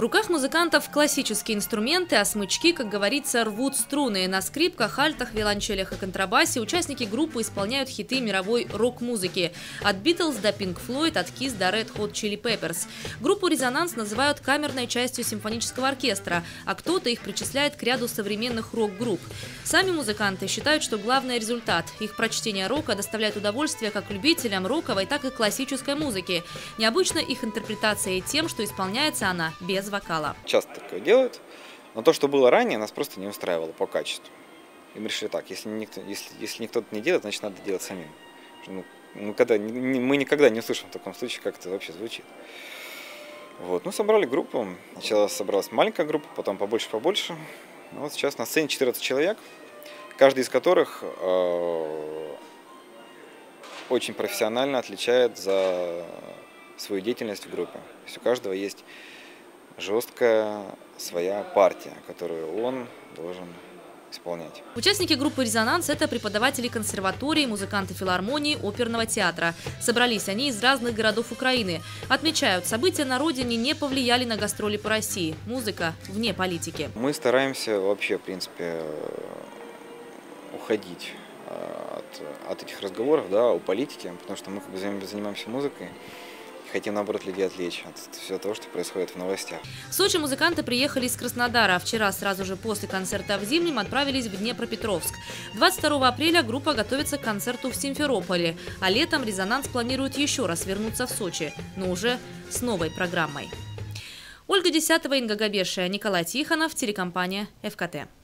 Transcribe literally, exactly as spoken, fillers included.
руках музыкантов классические инструменты, а смычки, как говорится, рвут струны. На скрипках, альтах, виолончелях и контрабасе участники группы исполняют хиты мировой рок-музыки. От Beatles до Pink Floyd, от Kiss до Red Hot Chili Peppers. Группу «Резонанс» называют камерной частью симфонического оркестра, а кто-то их причисляет к ряду современных рок-групп. Сами музыканты считают, что главный результат. Их прочтение рока доставляет удовольствие как любителям роковой, так и классической музыки. Необычна их интерпретация и тем, что исполняется она без вокала. Часто такое делают, но то, что было ранее, нас просто не устраивало по качеству. И мы решили так, если никто, если, если никто это не делает, значит надо делать самим. Ну, мы, когда, не, мы никогда не услышим в таком случае, как это вообще звучит. Вот. Ну, собрали группу. Сначала собралась маленькая группа, потом побольше-побольше. Ну, вот сейчас на сцене четырнадцать человек, каждый из которых э, очень профессионально отличает за свою деятельность в группе. То есть у каждого есть жесткая своя партия, которую он должен исполнять. Участники группы «Резонанс» – это преподаватели консерватории, музыканты филармонии, оперного театра. Собрались они из разных городов Украины. Отмечают, события на родине не повлияли на гастроли по России. Музыка вне политики. Мы стараемся вообще, в принципе, уходить от, от этих разговоров, да, о политике, потому что мы как бы занимаемся музыкой. Хотим, наоборот, людей отвлечь от всего того, что происходит в новостях. В Сочи музыканты приехали из Краснодара. Вчера, сразу же после концерта в Зимнем, отправились в Днепропетровск. двадцать второго апреля группа готовится к концерту в Симферополе. А летом «Резонанс» планирует еще раз вернуться в Сочи, но уже с новой программой. Ольга Десятова, Инга Габешия, Николай Тихонов, телекомпания эф ка тэ.